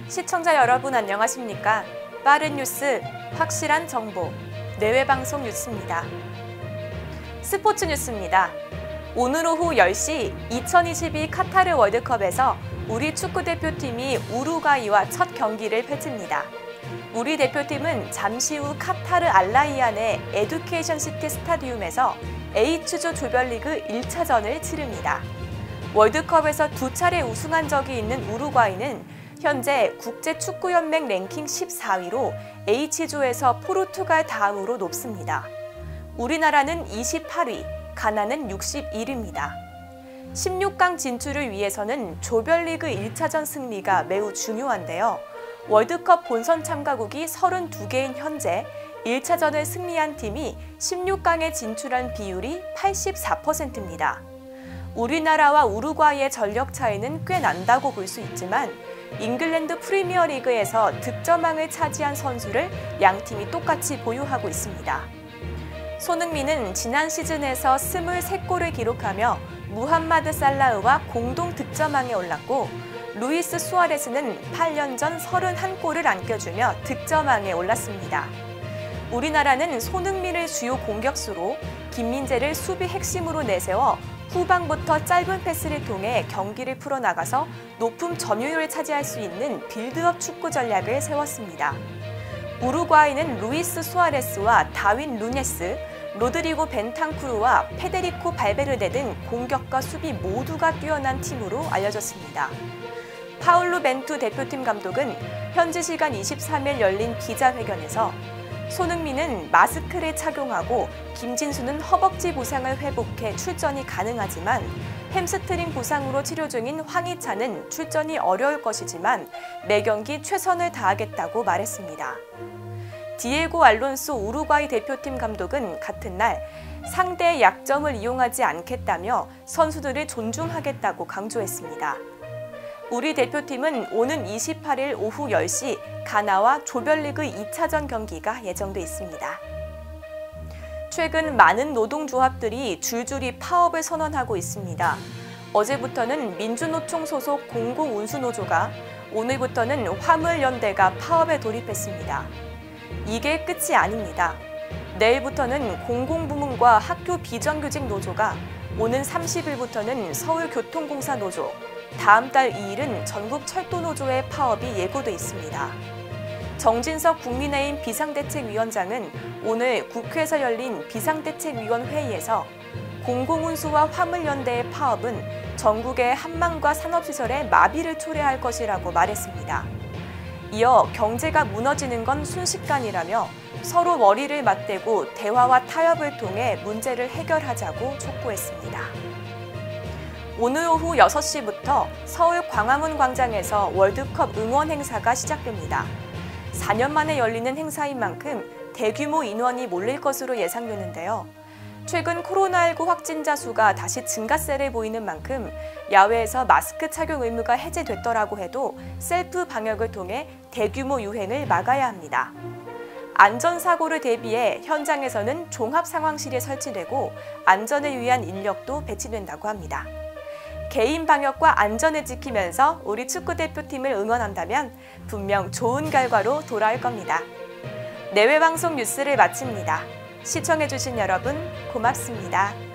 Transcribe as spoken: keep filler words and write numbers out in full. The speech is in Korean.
시청자 여러분 안녕하십니까? 빠른 뉴스, 확실한 정보, 내외방송 뉴스입니다. 스포츠 뉴스입니다. 오늘 오후 열 시 이천이십이 카타르 월드컵에서 우리 축구대표팀이 우루과이와 첫 경기를 펼칩니다. 우리 대표팀은 잠시 후 카타르 알라이안의 에듀케이션 시티 스타디움에서 H조 조별리그 일 차전을 치릅니다. 월드컵에서 두 차례 우승한 적이 있는 우루과이는 현재 국제축구연맹 랭킹 십사 위로 H조에서 포르투갈 다음으로 높습니다. 우리나라는 이십팔 위, 가나는 육십일 위입니다. 십육 강 진출을 위해서는 조별리그 일 차전 승리가 매우 중요한데요. 월드컵 본선 참가국이 서른두 개인 현재 일 차전을 승리한 팀이 십육 강에 진출한 비율이 팔십사 퍼센트입니다. 우리나라와 우루과이의 전력 차이는 꽤 난다고 볼 수 있지만 잉글랜드 프리미어리그에서 득점왕을 차지한 선수를 양 팀이 똑같이 보유하고 있습니다. 손흥민은 지난 시즌에서 이십삼 골을 기록하며 무함마드 살라흐와 공동 득점왕에 올랐고 루이스 수아레스는 팔 년 전 삼십일 골을 안겨주며 득점왕에 올랐습니다. 우리나라는 손흥민을 주요 공격수로 김민재를 수비 핵심으로 내세워 후방부터 짧은 패스를 통해 경기를 풀어나가서 높은 점유율을 차지할 수 있는 빌드업 축구 전략을 세웠습니다. 우루과이는 루이스 수아레스와 다윈 누네스, 로드리고 벤탄쿠르와 페데리코 발베르데 등 공격과 수비 모두가 뛰어난 팀으로 알려졌습니다. 파울루 벤투 대표팀 감독은 현지 시간 이십삼 일 열린 기자회견에서 손흥민은 마스크를 착용하고 김진수는 허벅지 부상을 회복해 출전이 가능하지만 햄스트링 부상으로 치료 중인 황희찬은 출전이 어려울 것이지만 매 경기 최선을 다하겠다고 말했습니다. 디에고 알론소 우루과이 대표팀 감독은 같은 날 상대의 약점을 이용하지 않겠다며 선수들을 존중하겠다고 강조했습니다. 우리 대표팀은 오는 이십팔 일 오후 열 시 가나와 조별리그 이 차전 경기가 예정돼 있습니다. 최근 많은 노동조합들이 줄줄이 파업을 선언하고 있습니다. 어제부터는 민주노총 소속 공공운수노조가, 오늘부터는 화물연대가 파업에 돌입했습니다. 이게 끝이 아닙니다. 내일부터는 공공부문과 학교 비정규직 노조가, 오는 삼십 일부터는 서울교통공사 노조, 다음 달 이 일은 전국철도노조의 파업이 예고돼 있습니다. 정진석 국민의힘 비상대책위원장은 오늘 국회에서 열린 비상대책위원회의에서 공공운수와 화물연대의 파업은 전국의 한망과 산업시설에 마비를 초래할 것이라고 말했습니다. 이어 경제가 무너지는 건 순식간이라며 서로 머리를 맞대고 대화와 타협을 통해 문제를 해결하자고 촉구했습니다. 오늘 오후 여섯 시부터 서울 광화문 광장에서 월드컵 응원 행사가 시작됩니다. 사 년 만에 열리는 행사인 만큼 대규모 인원이 몰릴 것으로 예상되는데요. 최근 코로나십구 확진자 수가 다시 증가세를 보이는 만큼 야외에서 마스크 착용 의무가 해제됐더라고 해도 셀프 방역을 통해 대규모 유행을 막아야 합니다. 안전사고를 대비해 현장에서는 종합상황실이 설치되고 안전을 위한 인력도 배치된다고 합니다. 개인 방역과 안전을 지키면서 우리 축구대표팀을 응원한다면 분명 좋은 결과로 돌아올 겁니다. 내외방송 뉴스를 마칩니다. 시청해주신 여러분 고맙습니다.